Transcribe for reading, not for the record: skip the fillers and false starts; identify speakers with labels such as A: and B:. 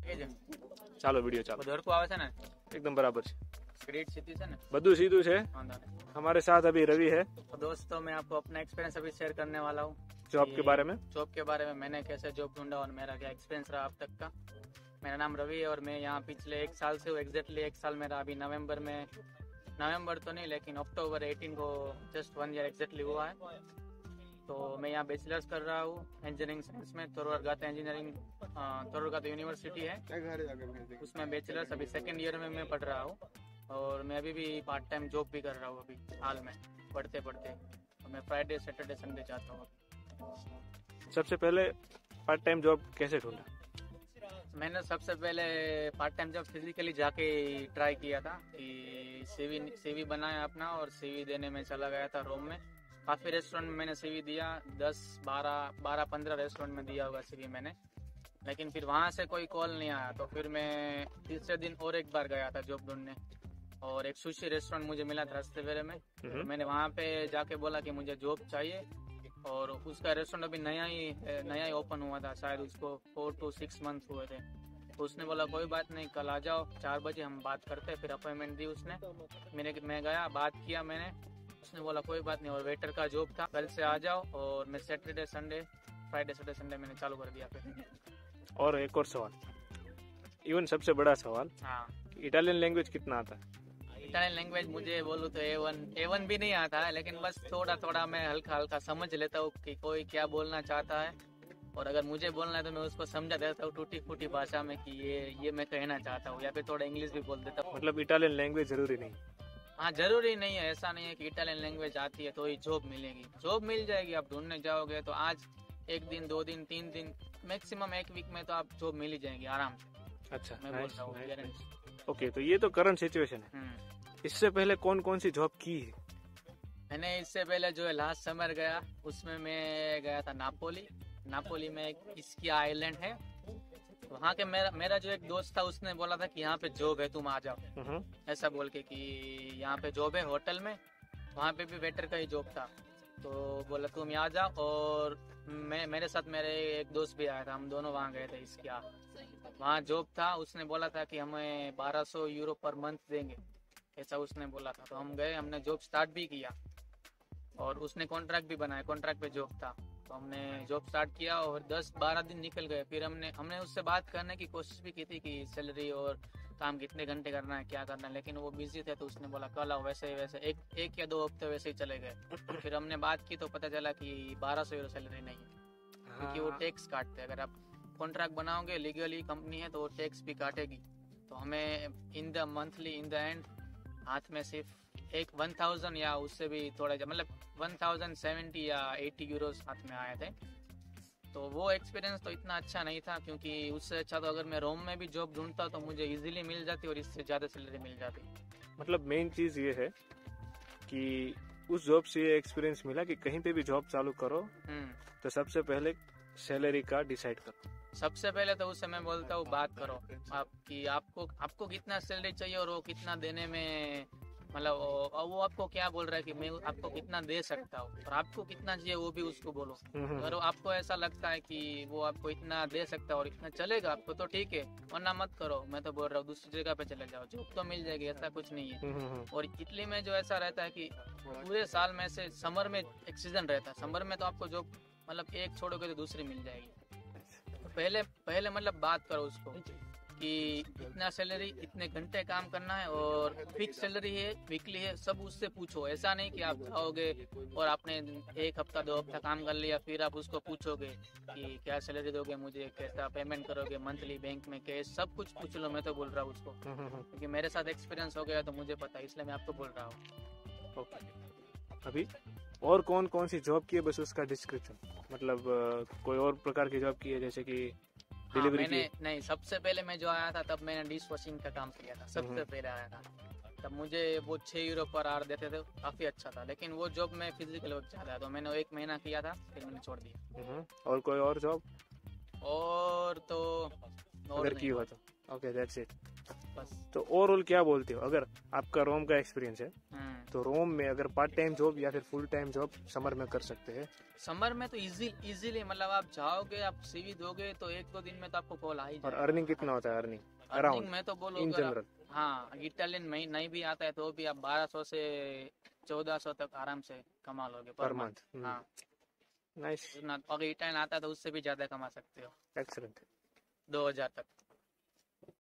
A: ચાલો વિડિયો ચાલો
B: ધરકો આવે છે ને
A: एकदम बराबर છે
B: ग्रेट सिटी છે ને
A: બધું સીધું છે
B: वांधा नहीं।
A: हमारे साथ अभी रवि है
B: तो दोस्तों मैं आपको अपना एक्सपीरियंस अभी शेयर करने वाला हूँ
A: जॉब के बारे में
B: जॉब के बारे में मैंने कैसे जॉब ढूंढा और मेरा क्या एक्सपीरियंस रहा अब तक का। मेरा नाम रवि है और मैं यहाँ पिछले 1 साल से हूँ। एग्जैक्टली 1 साल मेरा अभी नवंबर तो नहीं लेकिन अक्टूबर 18 को जस्ट 1 ईयर एग्जैक्टली हुआ है। तो मैं यहाँ बैचलर्स कर रहा हूँ इंजीनियरिंग साइंस में। तोरगाता इंजीनियरिंग तोरगाता यूनिवर्सिटी है उसमें बैचलर्स अभी 2nd ईयर में मैं पढ़ रहा हूँ। और मैं अभी भी पार्ट टाइम जॉब भी कर रहा हूँ अभी हाल में पढ़ते तो मैं फ्राइडे सैटरडे संडे जाता हूँ।
A: सबसे पहले पार्ट टाइम जॉब कैसे ढूंढा?
B: मैंने सबसे पहले पार्ट टाइम जॉब फिजिकली जाके ट्राई किया था कि सीवी बनाया अपना और सीवी देने में चला गया था रूम में। काफ़ी रेस्टोरेंट में मैंने सीवी दिया 10-12-15 रेस्टोरेंट में दिया होगा सीवी मैंने। लेकिन फिर वहाँ से कोई कॉल नहीं आया तो फिर मैं तीसरे दिन और एक बार गया था जॉब ढूंढने और एक सुशी रेस्टोरेंट मुझे मिला था रास्ते फेरे में। तो मैंने वहाँ पे जाके बोला कि मुझे जॉब चाहिए और उसका रेस्टोरेंट अभी नया ही ओपन हुआ था शायद उसको 4 to 6 मंथ हुए थे। तो उसने बोला कोई बात नहीं कल आ जाओ 4 बजे हम बात करते। फिर अपॉइंटमेंट दी उसने मैं गया बात किया मैंने। उसने बोला कोई बात नहीं और वेटर का जॉब था कल से आ जाओ और मैं फ्राइडे सैटरडे संडे मैंने चालू कर दिया फिर।
A: और एक और सवाल इवन सबसे बड़ा सवाल
B: हाँ
A: इटालियन लैंग्वेज कितना आता है?
B: इटालियन लैंग्वेज मुझे बोलूँ तो A1 भी नहीं आता है लेकिन बस थोड़ा मैं हल्का समझ लेता हूँ कि कोई क्या बोलना चाहता है। और अगर मुझे बोलना है तो मैं उसको समझा देता हूँ टूटी फूटी भाषा में कि ये मैं कहना चाहता हूँ या फिर थोड़ा इंग्लिश भी बोल देता हूँ।
A: मतलब इटालियन लैंग्वेज जरूरी नहीं?
B: हाँ जरूरी नहीं है। ऐसा नहीं है कि इटालियन लैंग्वेज आती है तो ही जॉब मिलेगी। जॉब मिल जाएगी आप ढूंढने जाओगे तो आज 1 दिन 2 दिन 3 दिन मैक्सिमम 1 वीक में तो आप जॉब मिल ही जाएंगी आराम से।
A: अच्छा
B: मैं बोल रहा हूँ गारंटी।
A: ओके तो ये तो करंट सिचुएशन है। इससे पहले कौन कौन सी जॉब की है?
B: मैंने इससे पहले जो है लास्ट समर गया उसमें मैं गया था नापोली में एक इसकी आइलैंड है। वहाँ के मेरा जो एक दोस्त था उसने बोला था कि यहाँ पे जॉब है तुम आ जाओ ऐसा बोल के कि यहाँ पे जॉब है होटल में। वहाँ पे भी वेटर का ही जॉब था तो बोला तुम यहाँ जाओ। और मेरे साथ मेरे एक दोस्त भी आया था हम दोनों वहाँ गए थे इसके वहाँ जॉब था। उसने बोला था कि हमें 1200 यूरो पर मंथ देंगे ऐसा उसने बोला था। तो हम गए हमने जॉब स्टार्ट भी किया और उसने कॉन्ट्रैक्ट भी बनाया कॉन्ट्रैक्ट पे जॉब था। तो हमने जॉब स्टार्ट किया और 10-12 दिन निकल गए। फिर हमने उससे बात करने की कोशिश भी की थी कि सैलरी और काम कितने घंटे करना है क्या करना है लेकिन वो बिजी थे। तो उसने बोला कल आओ वैसे एक या 2 हफ्ते वैसे ही चले गए। फिर हमने बात की तो पता चला कि 1200 यूरो सैलरी नहीं है क्योंकि वो टैक्स काटते हैं। अगर आप कॉन्ट्रैक्ट बनाओगे लीगली कंपनी है तो वो टैक्स भी काटेगी। तो हमें इन द एंड हाथ में सिर्फ एक 1000 या उससे भी थोड़ा मतलब 1070 या 80 यूरोस हाथ में आए थे। तो वो एक्सपीरियंस तो इतना अच्छा नहीं था क्योंकि उससे अच्छा तो अगर मैं रोम में भी जॉब ढूंढता तो मुझे इजीली मिल जाती और इससे ज़्यादा सैलरी मिल जाती।
A: मतलब मेन चीज़ ये है कि उस जॉब से ये एक्सपीरियंस मिला कि कहीं पे भी जॉब चालू करो तो सबसे पहले सैलरी का डिसाइड करो। सबसे
B: पहले तो उससे मैं बोलता हूँ बात करो आपकी आपको कितना सैलरी चाहिए और वो कितना देने में मतलब वो आपको क्या बोल रहा है कि मैं आपको कितना दे सकता हूँ और आपको कितना चाहिए वो भी उसको बोलो। अगर आपको ऐसा लगता है कि वो आपको इतना दे सकता है और इतना चलेगा आपको तो ठीक है वरना मत करो। मैं तो बोल रहा हूँ दूसरी जगह पे चले जाओ जॉब तो मिल जाएगी ऐसा कुछ नहीं है। और इटली में जो ऐसा रहता है कि पूरे साल में से समर में एक सीजन रहता है। समर में तो आपको जॉब मतलब एक छोड़ोगे तो दूसरी मिल जाएगी। तो पहले मतलब बात करो उसको कि इतना सैलरी इतने घंटे काम करना है और फिक्स सैलरी है वीकली है सब उससे पूछो। ऐसा नहीं कि आप जाओगे और आपने 1 हफ्ता 2 हफ्ता काम कर लिया फिर आप उसको पूछोगे कि क्या सैलरी दोगे मुझे कैसा पेमेंट करोगे मंथली बैंक में कैश सब कुछ पूछ लो। मैं तो बोल रहा हूँ उसको क्योंकि मेरे साथ एक्सपीरियंस हो गया तो मुझे पता है इसलिए मैं आपको बोल रहा हूँ।
A: ओके अभी और कौन कौन सी जॉब की है बस उसका डिस्क्रिप्शन मतलब कोई और प्रकार की जॉब की है जैसे कि डिलीवरी की?
B: नहीं सबसे पहले मैं जो आया था तब मैंने डिश वॉशिंग का काम किया था। सबसे पहले आया था तब मुझे वो 6 यूरो पर आवर देते थे काफी अच्छा था। लेकिन वो जॉब में फिजिकल वर्क ज्यादा है तो मैंने 1 महीना किया था फिर मैंने छोड़ दिया।
A: और कोई और जॉब
B: और तो
A: अगर की हुआ तो ओके दैट्स इट
B: बस।
A: तो ओवरऑल क्या बोलते हो अगर आपका रोम का एक्सपीरियंस है तो रोम में अगर पार्ट टाइम जॉब या फिर फुल टाइम जॉब समर में कर सकते हैं।
B: समर में तो इजीली मतलब आप जाओगे, आप सीवी दोगे तो 1-2 दिन में तो आपको कॉल आ ही जाएगा।
A: और अर्निंग कितना होता है?
B: अर्निंग में तो बोलो
A: इन जनरल,
B: हाँ इटालियन में नहीं भी आता है तो भी आप 1200 से 1400 तक आराम से कमा लोगे पर मंथ। हाँ
A: नाइस।
B: अगर इटालियन आता है तो उससे भी ज्यादा कमा सकते हो।
A: एक्सीलेंट।
B: 2000 तक।